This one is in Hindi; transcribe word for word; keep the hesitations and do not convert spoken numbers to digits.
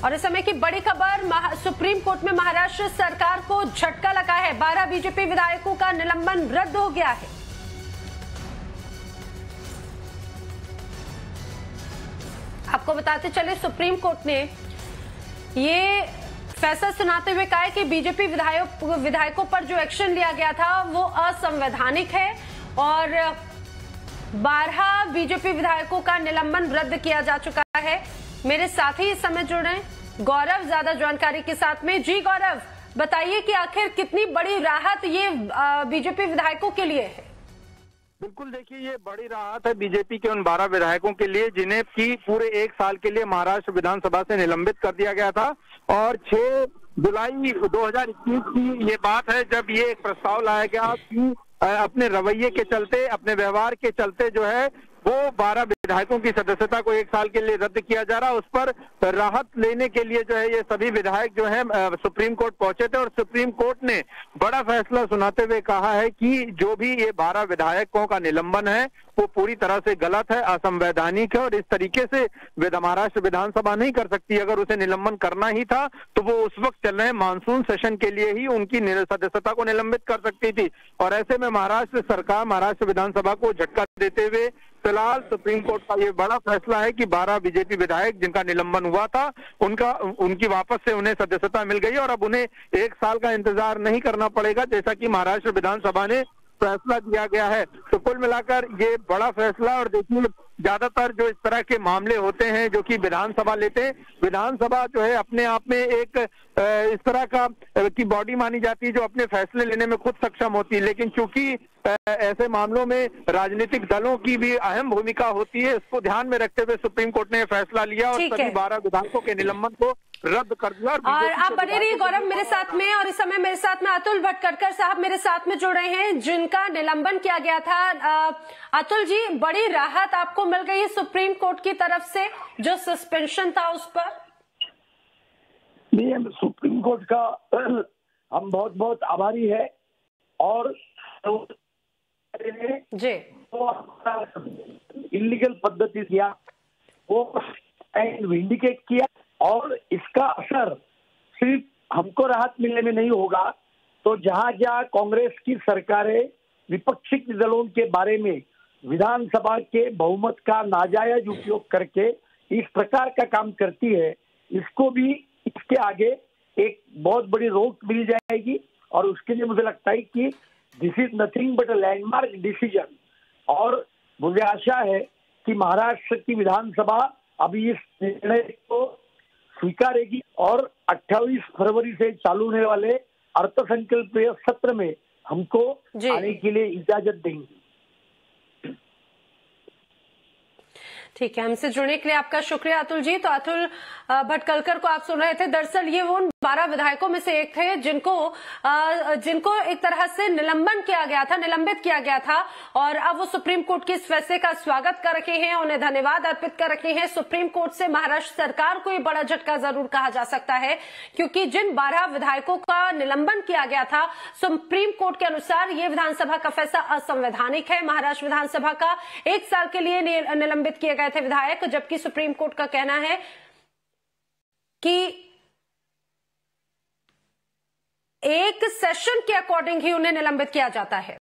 और इस समय की बड़ी खबर, सुप्रीम कोर्ट में महाराष्ट्र सरकार को झटका लगा है। बारह बीजेपी विधायकों का निलंबन रद्द हो गया है। आपको बताते चले, सुप्रीम कोर्ट ने ये फैसला सुनाते हुए कहा है कि बीजेपी विधायक विधायकों पर जो एक्शन लिया गया था वो असंवैधानिक है और बारह बीजेपी विधायकों का निलंबन रद्द किया जा चुका है। मेरे साथ ही इस समय जुड़ रहे हैं गौरव ज्यादा जानकारी के साथ में। जी गौरव, बताइए कि आखिर कितनी बड़ी राहत ये बीजेपी विधायकों के लिए है। बिल्कुल, देखिए ये बड़ी राहत है बीजेपी के उन बारह विधायकों के लिए जिन्हें की पूरे एक साल के लिए महाराष्ट्र विधानसभा से निलंबित कर दिया गया था। और छह जुलाई दो हज़ार इक्कीस की ये बात है जब ये एक प्रस्ताव लाया गया कि अपने रवैये के चलते, अपने व्यवहार के चलते जो है वो बारह विधायकों की सदस्यता को एक साल के लिए रद्द किया जा रहा है। उस पर राहत लेने के लिए जो है ये सभी विधायक जो है सुप्रीम कोर्ट पहुंचे थे और सुप्रीम कोर्ट ने बड़ा फैसला सुनाते हुए कहा है कि जो भी ये बारह विधायकों का निलंबन है वो पूरी तरह से गलत है, असंवैधानिक है और इस तरीके से महाराष्ट्र विधानसभा नहीं कर सकती। अगर उसे निलंबन करना ही था तो वो उस वक्त चल रहे मानसून सेशन के लिए ही उनकी सदस्यता को निलंबित कर सकती थी। और ऐसे में महाराष्ट्र सरकार महाराष्ट्र विधानसभा को झटका देते हुए फिलहाल सुप्रीम कोर्ट का ये बड़ा फैसला है कि बारह बीजेपी विधायक जिनका निलंबन हुआ था उनका उनकी वापस से उन्हें सदस्यता मिल गई और अब उन्हें एक साल का इंतजार नहीं करना पड़ेगा, जैसा कि महाराष्ट्र विधानसभा ने फैसला दिया गया है। तो कुल मिलाकर ये बड़ा फैसला। और देखिए ज्यादातर जो इस तरह के मामले होते हैं जो कि विधानसभा लेते हैं, विधानसभा जो है अपने आप में एक इस तरह का की बॉडी मानी जाती है जो अपने फैसले लेने में खुद सक्षम होती है, लेकिन चूंकि ऐसे मामलों में राजनीतिक दलों की भी अहम भूमिका होती है, इसको ध्यान में रखते हुए सुप्रीम कोर्ट ने फैसला लिया और सभी बारह विधायकों के निलंबन को रद्द कर दिया। और, और आप बने रहिए गौरव मेरे साथ में। और इस समय मेरे साथ में अतुल भटकरकर साहब मेरे साथ में जुड़ रहे हैं जिनका निलंबन किया गया था। अतुल जी, बड़ी राहत आपको मिल गई सुप्रीम कोर्ट की तरफ से जो सस्पेंशन था उस पर? नहीं, सुप्रीम कोर्ट का हम बहुत बहुत आभारी है और जी इलीगल पद्धति किया वो विंडिकेट किया और इसका असर सिर्फ हमको राहत मिलने में नहीं होगा, तो जहां जहां कांग्रेस की सरकारें विपक्षी दलों के बारे में विधानसभा के बहुमत का नाजायज उपयोग करके इस प्रकार का काम करती है, इसको भी इसके आगे एक बहुत बड़ी रोक मिल जाएगी। और उसके लिए मुझे लगता है कि this is nothing but a landmark decision. और मुझे आशा है कि महाराष्ट्र की विधानसभा अभी इस निर्णय को स्वीकारेगी और अट्ठाईस फरवरी से चालू होने वाले अर्थसंकल्पीय सत्र में हमको आने के लिए इजाजत देंगी। ठीक है, हमसे जुड़ने के लिए आपका शुक्रिया अतुल जी। तो अतुल भटकरकर को आप सुन रहे थे। दरअसल ये वो उन बारह विधायकों में से एक थे जिनको जिनको एक तरह से निलंबन किया गया था, निलंबित किया गया था और अब वो सुप्रीम कोर्ट के इस फैसले का स्वागत कर रखे हैं, उन्हें धन्यवाद अर्पित कर रखे हैं। सुप्रीम कोर्ट से महाराष्ट्र सरकार को ये बड़ा झटका जरूर कहा जा सकता है, क्योंकि जिन बारह विधायकों का निलंबन किया गया था सुप्रीम कोर्ट के अनुसार ये विधानसभा का फैसला असंवैधानिक है। महाराष्ट्र विधानसभा का एक साल के लिए निलंबित किए गए थे विधायक, जबकि सुप्रीम कोर्ट का कहना है कि एक सेशन के अकॉर्डिंग ही उन्हें निलंबित किया जाता है।